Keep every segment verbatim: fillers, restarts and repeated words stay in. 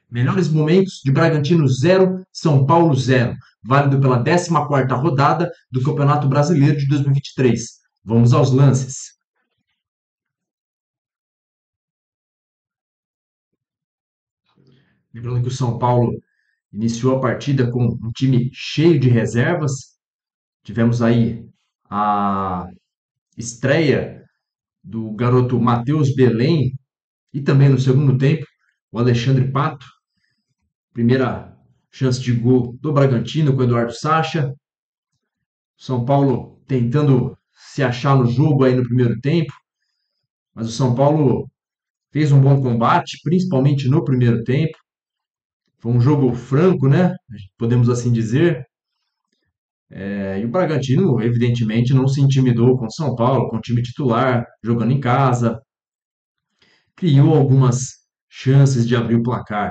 Melhores momentos de Bragantino zero, São Paulo zero, válido pela décima quarta rodada do Campeonato Brasileiro de dois mil e vinte e três. Vamos aos lances. Lembrando que o São Paulo iniciou a partida com um time cheio de reservas. Tivemos aí a estreia do garoto Matheus Belém e também no segundo tempo o Alexandre Pato. Primeira chance de gol do Bragantino com o Eduardo Sacha. São Paulo tentando se achar no jogo aí no primeiro tempo, mas o São Paulo fez um bom combate, principalmente no primeiro tempo. Foi um jogo franco, né? Podemos assim dizer. É, e o Bragantino, evidentemente, não se intimidou com o São Paulo, com o time titular, jogando em casa. Criou algumas chances de abrir o placar.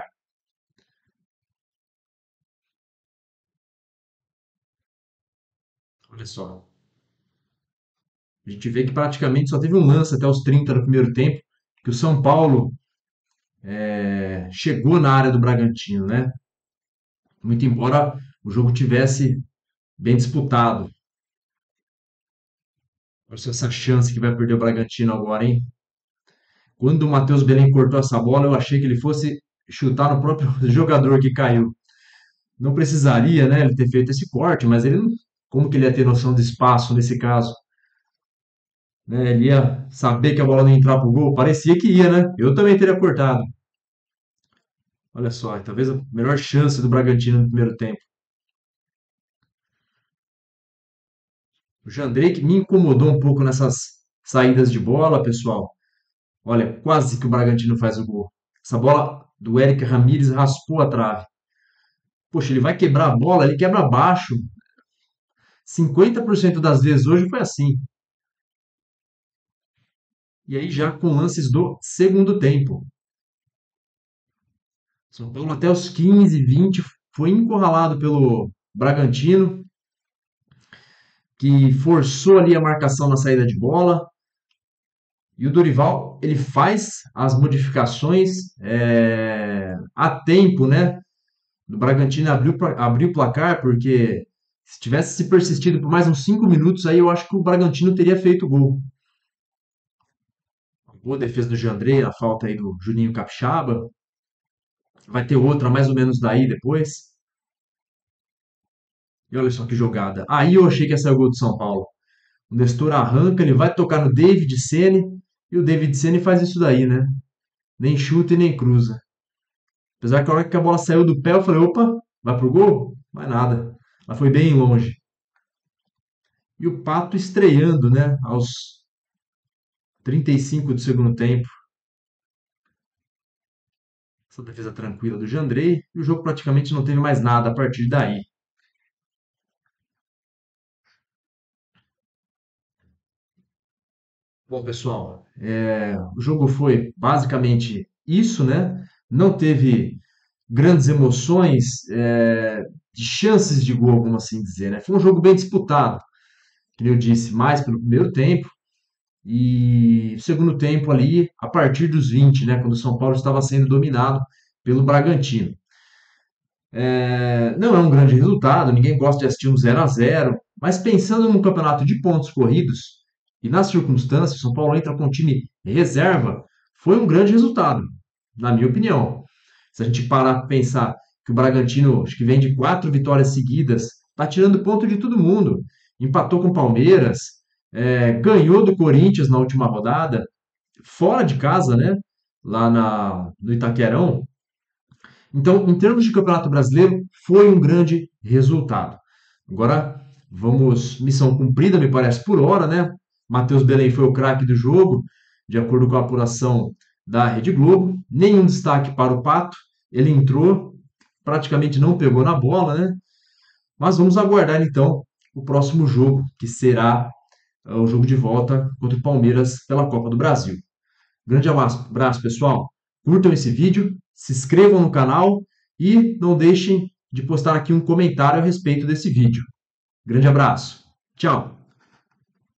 Olha só. A gente vê que praticamente só teve um lance até os trinta do primeiro tempo, que o São Paulo é, chegou na área do Bragantino, né? Muito embora o jogo tivesse bem disputado. Olha só essa chance que vai perder o Bragantino agora, hein? Quando o Matheus Belém cortou essa bola, eu achei que ele fosse chutar no próprio jogador que caiu. Não precisaria, né, ele ter feito esse corte, mas ele não, como que ele ia ter noção de espaço nesse caso? Né? Ele ia saber que a bola não ia entrar pro gol? Parecia que ia, né? Eu também teria cortado. Olha só, talvez a melhor chance do Bragantino no primeiro tempo. O Jandrei que me incomodou um pouco nessas saídas de bola, pessoal. Olha, quase que o Bragantino faz o gol. Essa bola do Eric Ramírez raspou a trave. Poxa, ele vai quebrar a bola, ele quebra baixo. cinquenta por cento das vezes hoje foi assim. E aí já com lances do segundo tempo. São Paulo até os quinze, vinte foi encurralado pelo Bragantino, que forçou ali a marcação na saída de bola. E o Dorival, ele faz as modificações é, a tempo, né? Do Bragantino abriu, abriu o placar, porque se tivesse se persistido por mais uns cinco minutos, aí eu acho que o Bragantino teria feito o gol. Boa defesa do Jandrei, a falta aí do Juninho Capixaba. Vai ter outra mais ou menos daí depois. E olha só que jogada. Aí eu achei que ia sair o gol do São Paulo. O Nestor arranca, ele vai tocar no David Ceni e o David Ceni faz isso daí, né? Nem chuta e nem cruza. Apesar que a hora que a bola saiu do pé, eu falei, opa, vai pro gol? Vai nada. Ela foi bem longe. E o Pato estreando, né? Aos trinta e cinco do segundo tempo. Essa defesa tranquila do Jandrei. E o jogo praticamente não teve mais nada a partir daí. Bom, pessoal, é, o jogo foi basicamente isso, né? Não teve grandes emoções, é, de chances de gol, como assim dizer, né? Foi um jogo bem disputado, como eu disse, mais pelo primeiro tempo e o segundo tempo ali, a partir dos vinte, né? Quando o São Paulo estava sendo dominado pelo Bragantino. É, não é um grande resultado, ninguém gosta de assistir um zero a zero, mas pensando num campeonato de pontos corridos e nas circunstâncias, o São Paulo entra com um time reserva, foi um grande resultado, na minha opinião. Se a gente parar para pensar que o Bragantino, acho que vem de quatro vitórias seguidas, está tirando ponto de todo mundo, empatou com o Palmeiras, é, ganhou do Corinthians na última rodada, fora de casa, né? Lá na, no Itaquerão, então, em termos de Campeonato Brasileiro, foi um grande resultado. Agora, vamos, missão cumprida, me parece, por hora, né? Matheus Belém foi o craque do jogo, de acordo com a apuração da Rede Globo. Nenhum destaque para o Pato, ele entrou, praticamente não pegou na bola, né? Mas vamos aguardar então o próximo jogo, que será uh, o jogo de volta contra o Palmeiras pela Copa do Brasil. Grande abraço, pessoal. Curtam esse vídeo, se inscrevam no canal e não deixem de postar aqui um comentário a respeito desse vídeo. Grande abraço. Tchau.